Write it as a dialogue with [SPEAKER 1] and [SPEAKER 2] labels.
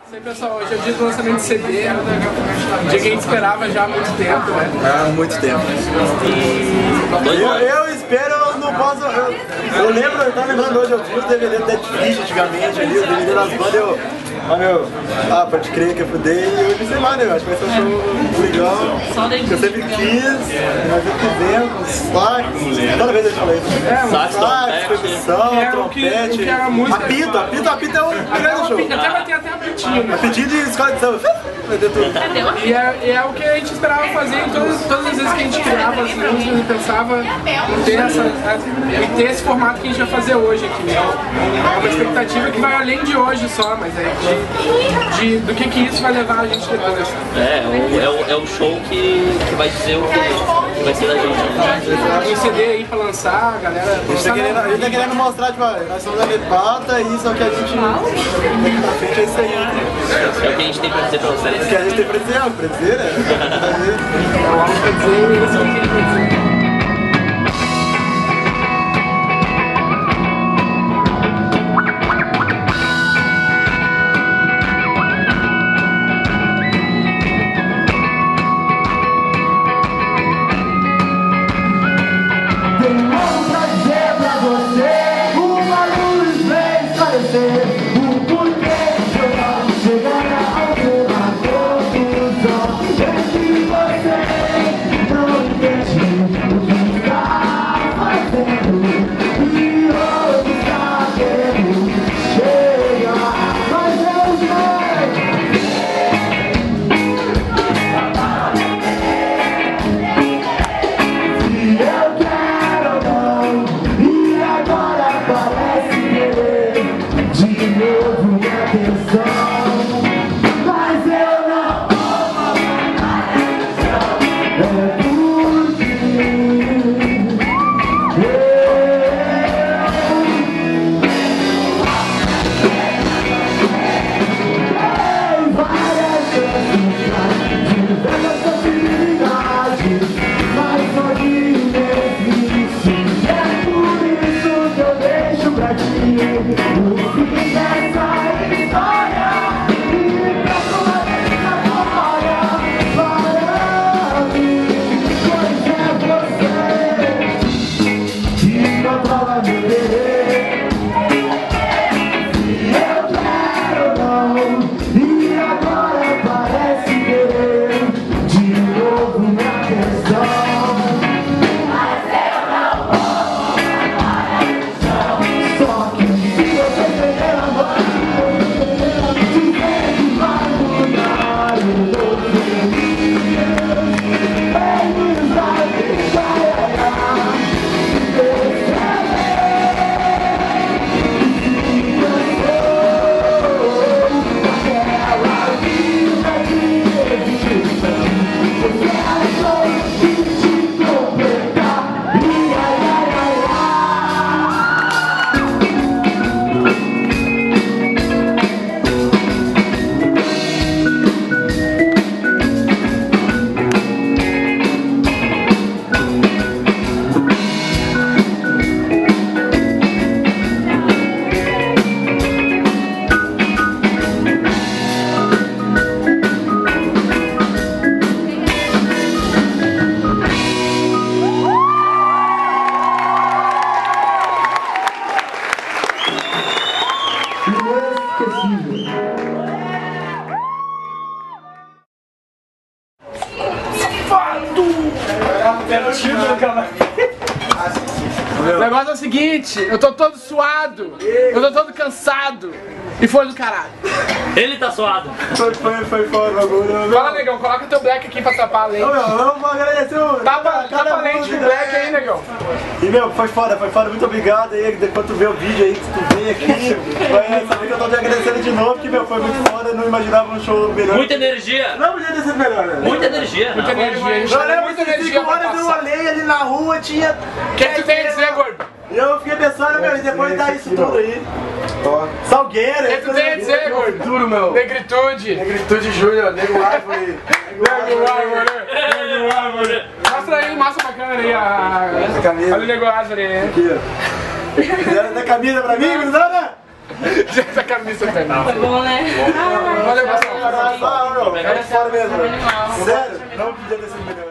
[SPEAKER 1] Isso aí, pessoal, hoje é o dia do lançamento de CD, um dia que a gente esperava já há muito tempo, né?
[SPEAKER 2] Há muito tempo. Eu espero, eu não posso. Eu lembro, eu tava lembrando hoje, eu vi o DVD do Dead Fish antigamente ali, o DVD das bandas, pode crer que eu fudei, e eu pensei, mano, eu acho que vai ser um show legal, que eu sempre quis, nós fizemos, sax, toda vez eu falei, sax, percussão, trompete, apito é um grande show.
[SPEAKER 1] Até vai ter até apitinho, né?
[SPEAKER 2] Apitinho de escola de samba, vai ter tudo.
[SPEAKER 1] E é o que a gente esperava fazer em todas as vezes que a gente criava as músicas e pensava em ter esse formato que a gente vai fazer hoje aqui, né? É uma expectativa que vai além de hoje só, mas do que isso vai levar a gente depois.
[SPEAKER 3] É o show que vai dizer o que vai ser da gente.
[SPEAKER 1] Tem CD aí pra lançar, a galera.
[SPEAKER 2] A gente tá querendo mostrar, tipo, nós somos a Lepata e isso é o que a gente daqui pra frente é isso aí.
[SPEAKER 3] É o que a gente tem pra dizer pra vocês.
[SPEAKER 2] O que a gente tem pra dizer, pra dizer, né?
[SPEAKER 1] É o álbum pra dizer e esse é o que ele quer dizer. O negócio é o seguinte, eu tô todo suado, eu tô todo cansado e foi do caralho.
[SPEAKER 3] Ele tá suado.
[SPEAKER 2] Foi fora o bagulho.
[SPEAKER 1] Fala, negão, coloca teu black aqui pra tapar a lente.
[SPEAKER 2] Vamos agradecer o...
[SPEAKER 1] Tapa a lente do black aí, negão.
[SPEAKER 2] E meu, foi foda, muito obrigado aí, depois tu vê o vídeo aí, que tu vem aqui, vai saber que eu tô te agradecendo de novo, que meu, foi muito foda, eu não imaginava um show melhor.
[SPEAKER 3] Muita energia.
[SPEAKER 2] Não podia ter sido melhor, né?
[SPEAKER 3] Muita energia.
[SPEAKER 1] Muita energia, a gente
[SPEAKER 2] Eu
[SPEAKER 1] tem
[SPEAKER 2] lembro
[SPEAKER 1] muita
[SPEAKER 2] que
[SPEAKER 1] energia
[SPEAKER 2] 5
[SPEAKER 1] pra
[SPEAKER 2] horas eu
[SPEAKER 1] passar.
[SPEAKER 2] olhei ali na rua, tinha...
[SPEAKER 1] O que tu tem a dizer, gordo?
[SPEAKER 2] E eu fiquei pensando, meu, e depois dá isso tudo aí. Salgueiro,
[SPEAKER 1] O que tu tem a dizer, gordo?
[SPEAKER 2] Duro, meu.
[SPEAKER 1] Negritude.
[SPEAKER 2] Negritude Júnior, Nego Árvore.
[SPEAKER 1] Nego Árvore. Mostra aí, mostra pra câmera aí a
[SPEAKER 2] camisa.
[SPEAKER 1] Olha o Nego Árvore aí.
[SPEAKER 2] Aqui, ó. Fizeram da camisa pra mim, Grisana?
[SPEAKER 1] Essa camisa também.
[SPEAKER 4] Foi bom, né?
[SPEAKER 1] Valeu, pessoal.
[SPEAKER 2] Não, é fora mesmo. Sério? Não podia ter sido melhor.